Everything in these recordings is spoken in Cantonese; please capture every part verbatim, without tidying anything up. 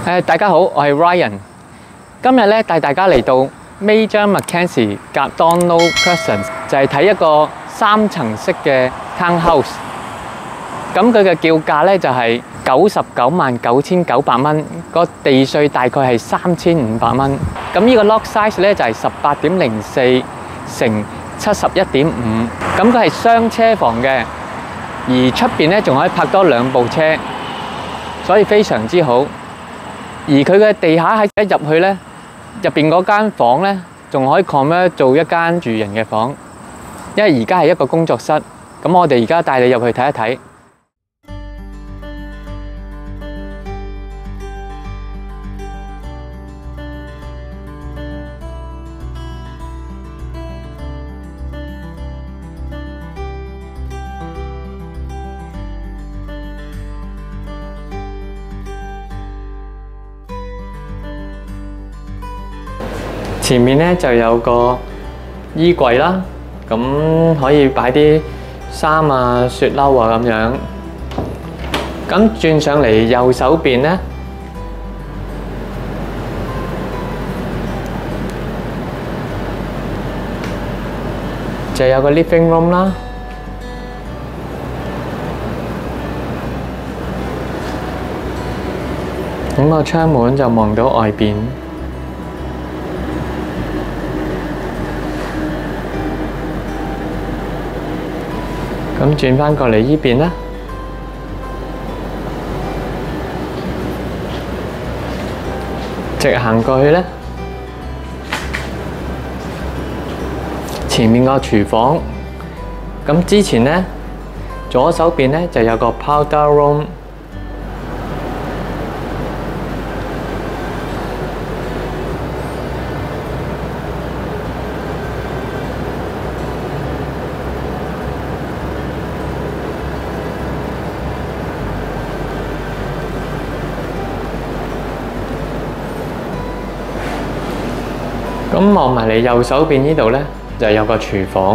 誒，大家好，我係 Ryan。今日咧帶大家嚟到 Major Mackenzie Gardonau Crescent，就係睇一個三層式嘅 townhouse。咁佢嘅叫價咧就係九十九萬九千九百蚊，個地稅大概係三千五百蚊。咁呢個 lot size 咧就係十八點零四乘七十一點五。咁佢係雙車房嘅，而出邊咧仲可以泊多兩部車，所以非常之好。而佢嘅地下喺一入去咧，入邊嗰間房咧仲可以 convert 做一間住人嘅房，因為而家係一個工作室。咁我哋而家帶你入去睇一睇。前面咧就有個衣櫃啦，咁可以擺啲衫啊、雪褸啊咁樣。咁轉上嚟右手邊咧，就有個 living room 啦。咁個窗門就望到外邊。咁轉返過嚟依邊啦，直行過去咧，前面個廚房。咁之前咧，左手邊咧就有個 powder room。咁望埋嚟右手邊呢度咧，就有個廚房。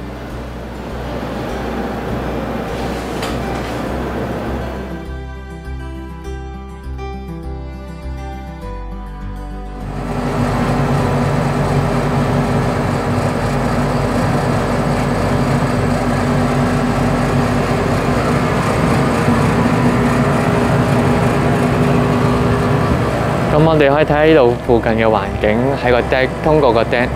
咁我哋可以睇下呢度附近嘅環境，喺個 deck， 通過個 deck。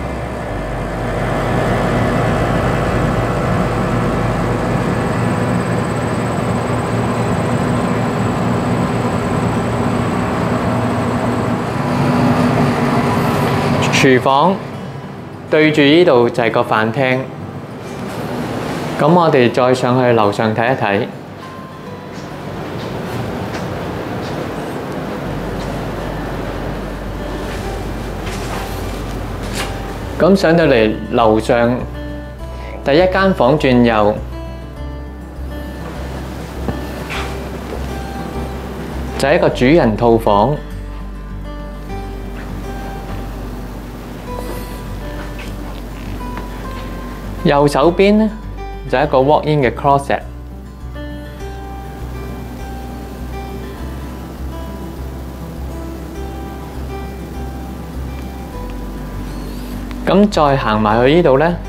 廚房對住呢度就係個飯廳。咁我哋再上去樓上睇一睇。咁上到嚟樓上第一間房轉右，就係一個主人套房。右手邊呢就係一個 walk-in 嘅 closet。咁再行埋去呢度呢，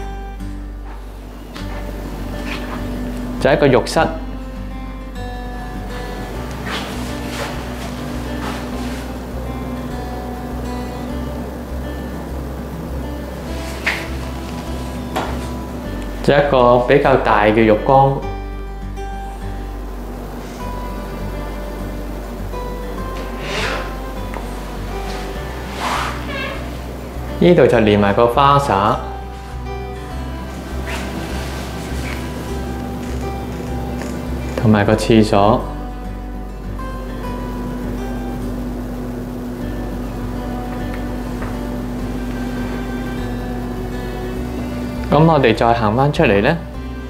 就係一個浴室。就一個比較大嘅浴缸。呢度就連埋個花灑，同埋個廁所。咁我哋再行返出嚟呢，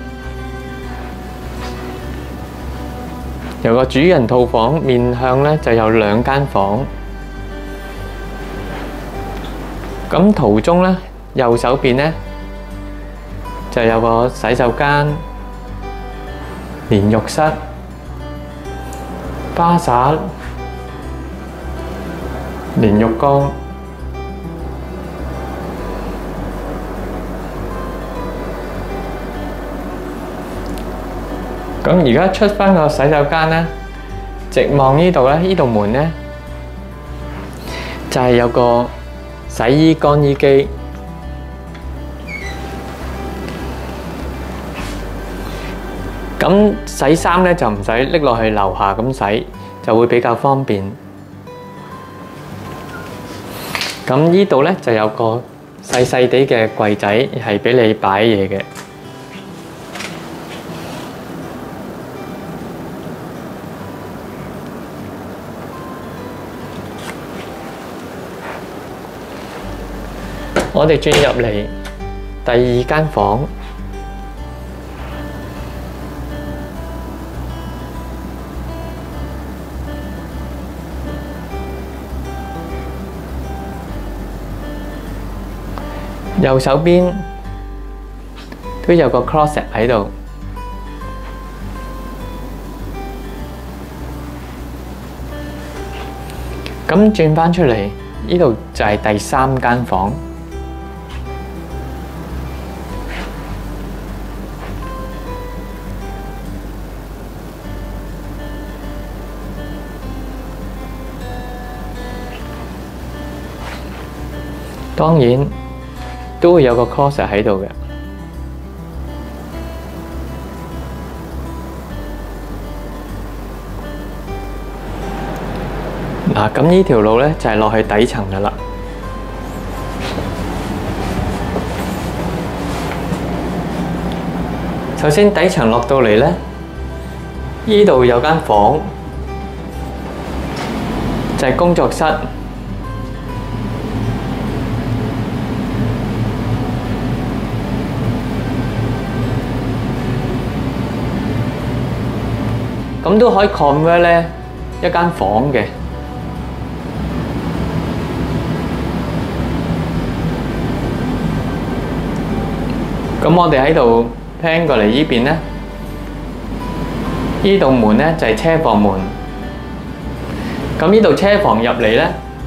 由個主人套房面向呢就有兩間房。咁途中咧，右手邊咧就有個洗手間、連浴室、花灑連浴缸。咁而家出返個洗手間咧，直望呢度咧，呢度門咧就係有個洗衣乾衣機。咁洗衫咧就唔使拎落去樓下咁洗，就會比較方便。咁呢度咧就有個細細地嘅櫃仔，係俾你擺嘢嘅。我哋轉入嚟第二間房。右手邊都有個 closet 喺度，咁轉返出嚟，呢度就係第三間房。當然都會有個 closet 喺度嘅。嗱，咁呢條路咧就係落去底層㗎喇。首先底層落到嚟咧，呢度有間房，就係工作室。咁都可以 convert 咧一間房嘅。咁我哋喺度 plan 過嚟呢邊咧，呢度門咧就係車房門。咁呢度車房入嚟咧，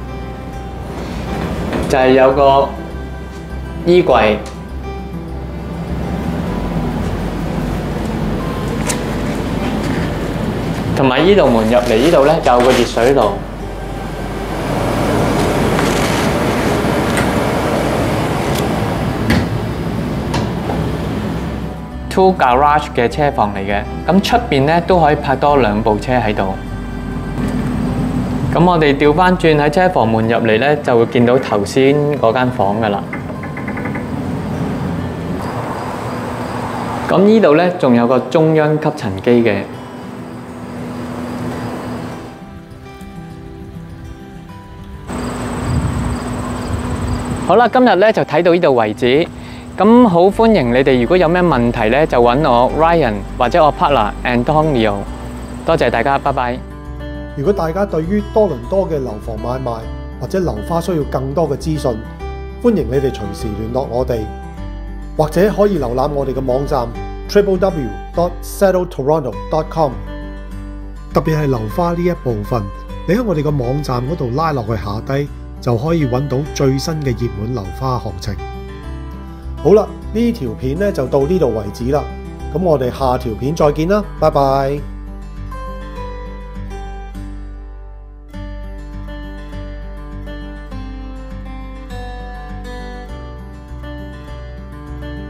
就係有個衣櫃。同埋呢度門入嚟呢度咧，有個熱水爐。Two garage 嘅車房嚟嘅，咁出邊咧都可以泊多兩部車喺度。咁我哋調翻轉喺車房門入嚟咧，就會見到頭先嗰間房噶啦。咁呢度咧仲有個中央吸塵機嘅。好啦，今日咧就睇到呢度為止。咁好歡迎你哋，如果有咩問題咧，就揾我 Ryan 或者我 partner Antonio。多謝大家，拜拜。 如果大家對於多倫多嘅樓房買賣或者樓花需要更多嘅資訊，歡迎你哋隨時聯絡我哋，或者可以瀏覽我哋嘅網站 triple w dot settle toronto dot com。特別係樓花呢一部分，你喺我哋嘅網站嗰度拉落去下低，就可以揾到最新嘅熱門樓花行情。好啦，呢條片咧就到呢度為止啦。咁我哋下條片再見啦，拜拜。